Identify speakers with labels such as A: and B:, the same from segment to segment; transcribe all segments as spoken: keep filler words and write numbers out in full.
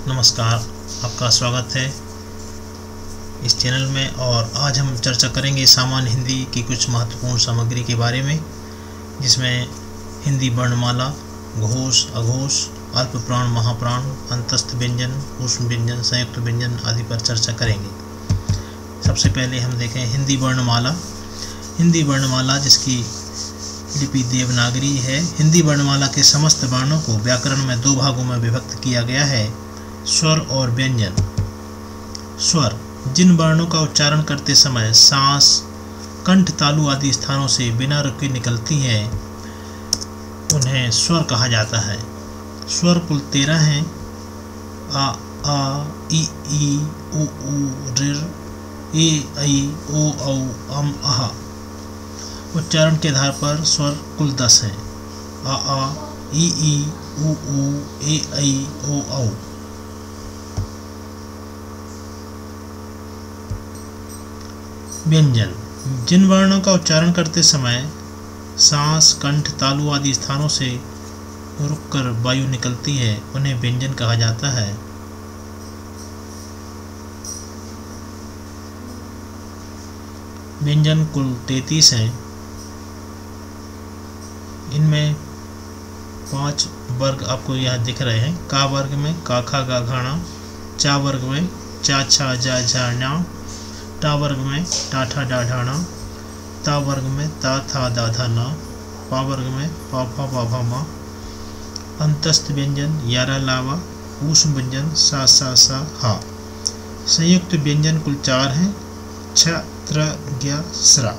A: नमस्कार, आपका स्वागत है इस चैनल में। और आज हम चर्चा करेंगे सामान्य हिंदी की कुछ महत्वपूर्ण सामग्री के बारे में, जिसमें हिंदी वर्णमाला, घोष, अघोष, अल्प प्राण, महाप्राण, अंतस्थ व्यंजन, ऊष्म व्यंजन, संयुक्त व्यंजन आदि पर चर्चा करेंगे। सबसे पहले हम देखें हिंदी वर्णमाला। हिंदी वर्णमाला जिसकी लिपि देवनागरी है। हिंदी वर्णमाला के समस्त वर्णों को व्याकरण में दो भागों में विभक्त किया गया है, स्वर और व्यंजन। स्वर जिन वर्णों का उच्चारण करते समय सांस, कंठ, तालु आदि स्थानों से बिना रुके निकलती हैं, उन्हें स्वर कहा जाता है। स्वर कुल तेरह हैं। आ, आ, इ, ई, उ, ऊ, ऋ, ए, ऐ, ओ, औ, अम, अह। उच्चारण के आधार पर स्वर कुल दस हैं। आ, आ, ई, ई, उ, ऊ, ए, ऐ, ओ, औ। व्यंजन जिन वर्णों का उच्चारण करते समय सांस, कंठ, तालु आदि स्थानों से रुककर वायु निकलती है, उन्हें व्यंजन कहा जाता है। व्यंजन कुल तैंतीस हैं। इनमें पांच वर्ग आपको यहाँ दिख रहे हैं। का वर्ग में का, खा, गा, घाना। चा वर्ग में चा, छा, जा, झा, न्या। टा वर्ग में टा, ठा, डा, ढाना। ता वर्ग में ता, था, दा, धा, ना। पा वर्ग में पा, फा, बा, भा, मा। अंतस्थ व्यंजन यारा, लावा। ऊष्म व्यंजन सा, सा, सा, हा। संयुक्त व्यंजन कुल चार हैं, छ, त्र, ज्ञ, स्रा।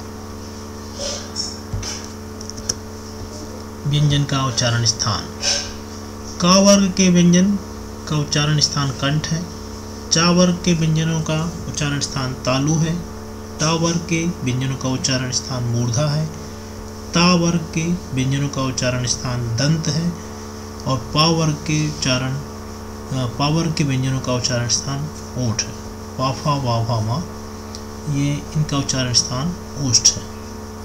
A: व्यंजन का उच्चारण स्थान। का वर्ग के व्यंजन का उच्चारण स्थान कंठ है। चा वर्ग के व्यंजनों का उच्चारण स्थान तालु है। टा वर्ग के व्यंजनों का उच्चारण स्थान मूर्धा है। ता वर्ग के व्यंजनों का उच्चारण स्थान दंत है। और पा वर्ग के उच्चारण पा वर्ग के व्यंजनों का उच्चारण स्थान ओठ है। पा, फा, वा, भा, मा, ये इनका उच्चारण स्थान ओष्ठ है।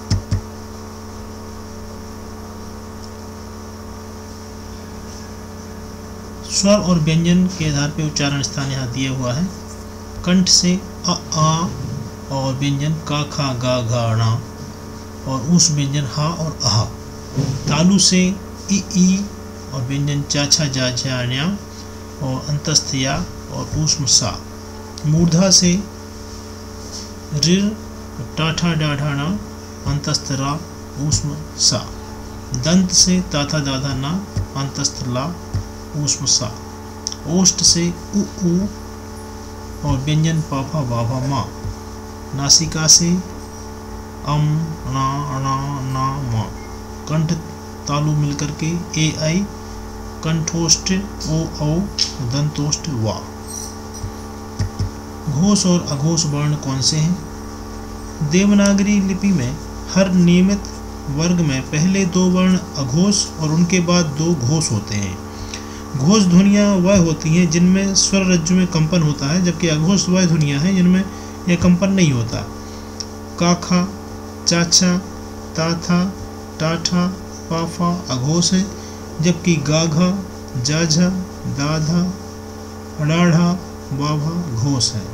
A: स्वर और व्यंजन के आधार पर उच्चारण स्थान यहाँ दिया हुआ है। कंठ से अ, आ और व्यंजन का, खा, गा, घा, णा और ऊष्म व्यंजन हा और आहा। तालु से इ, ई और व्यंजन चा, छा, जा, झा, न्या और अंतस्थ या और ऊष्म सा। मूर्धा से ऋ, टा, ठा, डा, ढा, ना, अंतस्थ रा, ऊष्म सा। दंत से ता, था, दा, धा, ना, अंतस्थ ला, ऊष्म सा। ओष्ठ से उ, ऊ और व्यंजन पा, फा, बा, भा, मा। नासिका से अम, ना, ना, ना, मा। कंठ तालु मिलकर के ए, आई। कंठोष्ठ ओ, औ, दंतोष्ठ वा। घोष और अघोष वर्ण कौन से हैं? देवनागरी लिपि में हर नियमित वर्ग में पहले दो वर्ण अघोष और उनके बाद दो घोष होते हैं। घोष ध्वनियाँ वह होती हैं जिनमें स्वर रज्जु में कंपन होता है, जबकि अघोष वह ध्वनियाँ हैं जिनमें यह कंपन नहीं होता। का, खा, चा, छा, ता, था, टा, ठा, पा, फा अघोष है, जबकि गा, घा, जा, झा, दा, धा, ड़ा, ढा, बा, भा घोष है।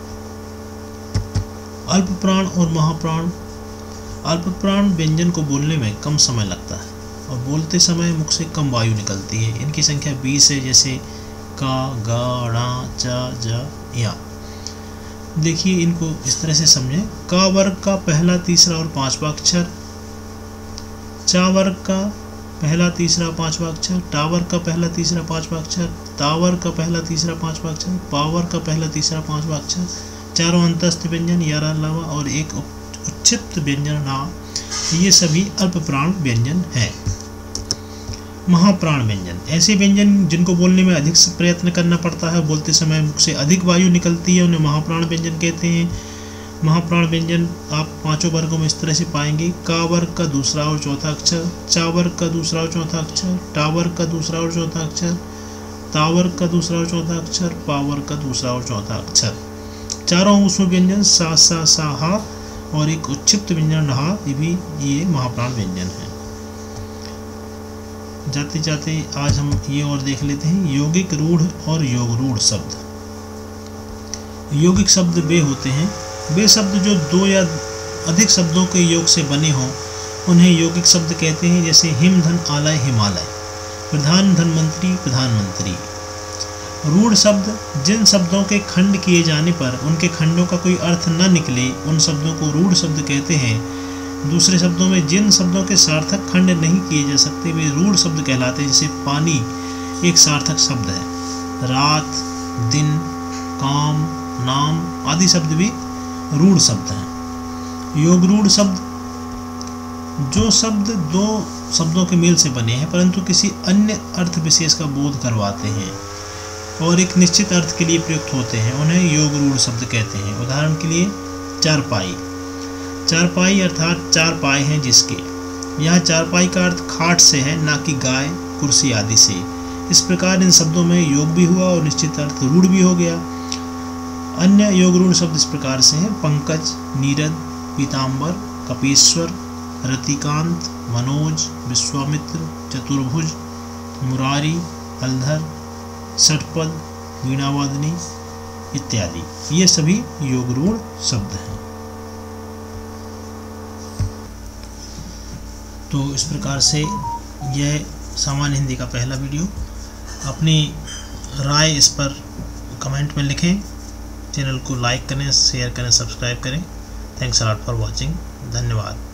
A: अल्प प्राण और महाप्राण। अल्प प्राण व्यंजन को बोलने में कम समय लगता है और बोलते समय मुख से कम वायु निकलती है। इनकी संख्या बीस है, जैसे का, गा, णा, चा, जा, या। देखिए इनको इस तरह से समझें। का वर्ग का पहला, तीसरा और पांचवा अक्षर। चा वर्ग का पहला, तीसरा, पांचवा अक्षर। टा वर्ग का पहला, तीसरा, पांचवा अक्षर। ता वर्ग का पहला, तीसरा, पांचवा अक्षर। पा वर्ग का पहला, तीसरा, पांचवा अक्षर। चारों अंतस्थ व्यंजन यारा, लावा और एक उच्छिप्त व्यंजन ना, ये सभी अल्प प्राण व्यंजन हैं। महाप्राण व्यंजन ऐसे व्यंजन जिनको बोलने में अधिक प्रयत्न करना पड़ता है, बोलते समय मुख से अधिक वायु निकलती है, उन्हें महाप्राण व्यंजन कहते हैं। महाप्राण व्यंजन आप पांचों वर्गों में इस तरह से पाएंगे। का वर्ग का दूसरा और चौथा अक्षर। चा वर्ग का दूसरा और चौथा अक्षर। टा वर्ग का दूसरा और चौथा अक्षर। ता वर्ग का दूसरा और चौथा अक्षर। पा वर्ग का दूसरा और चौथा अक्षर। चारों ऊष्म व्यंजन सा, सा, सा, हा और एक उच्छिप्त व्यंजन हा, ये भी ये महाप्राण व्यंजन है। जाते जाते आज हम ये और देख लेते हैं यौगिक रूढ़ और योग रूढ़ शब्द। यौगिक शब्द वे होते हैं, वे शब्द जो दो या अधिक शब्दों के योग से बने हों उन्हें यौगिक शब्द कहते हैं। जैसे हिम धन आलय हिमालय, प्रधान धनवंतरी प्रधानमंत्री। रूढ़ शब्द जिन शब्दों के खंड किए जाने पर उनके खंडों का कोई अर्थ न निकले उन शब्दों को रूढ़ शब्द कहते हैं। दूसरे शब्दों में जिन शब्दों के सार्थक खंड नहीं किए जा सकते वे रूढ़ शब्द कहलाते हैं। जैसे पानी एक सार्थक शब्द है, रात, दिन, काम, नाम आदि शब्द भी रूढ़ शब्द हैं। योग रूढ़ शब्द जो शब्द दो शब्दों के मेल से बने हैं परंतु किसी अन्य अर्थ विशेष का बोध करवाते हैं और एक निश्चित अर्थ के लिए प्रयुक्त होते हैं, उन्हें योग रूढ़ शब्द कहते हैं। उदाहरण के लिए चारपाई। चारपाई अर्थात चार पाए हैं जिसके। यहाँ चारपाई का अर्थ खाट से है, ना कि गाय, कुर्सी आदि से। इस प्रकार इन शब्दों में योग भी हुआ और निश्चित अर्थ रूढ़ भी हो गया। अन्य योग रूढ़ शब्द इस प्रकार से हैं पंकज, नीरद, पीताम्बर, कपीश्वर, रतिकांत, मनोज, विश्वामित्र, चतुर्भुज, मुरारी, हलधर, षटपद, वीणावादनी इत्यादि, ये सभी योग रूढ़ शब्द हैं। तो इस प्रकार से यह सामान्य हिंदी का पहला वीडियो। अपनी राय इस पर कमेंट में लिखें, चैनल को लाइक करें, शेयर करें, सब्सक्राइब करें। Thanks a lot for watching. धन्यवाद।